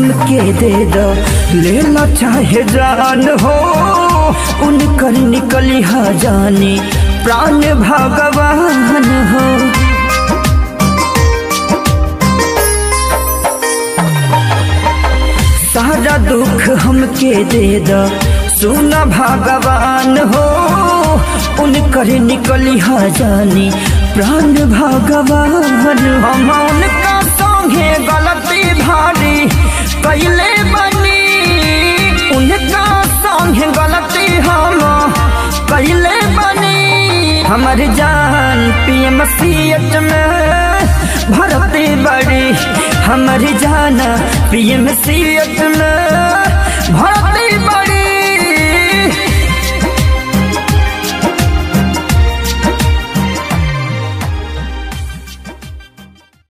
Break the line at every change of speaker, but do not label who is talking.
हमके दे दो, ले लो चाहे जान हो, उनकर निकली हा जानी प्राण भगवान हो। सारा दुख हमके दे दो, सुना भगवान हो, उनकर निकली हा जानी प्राण भगवान। हम उनका संगे गलती भारी कैले बनी, उनका संगे गलती हम कैले बनी। हमर जान पीएमसीएच में भर्ती बड़ी, हमर जान पीएमसीएच में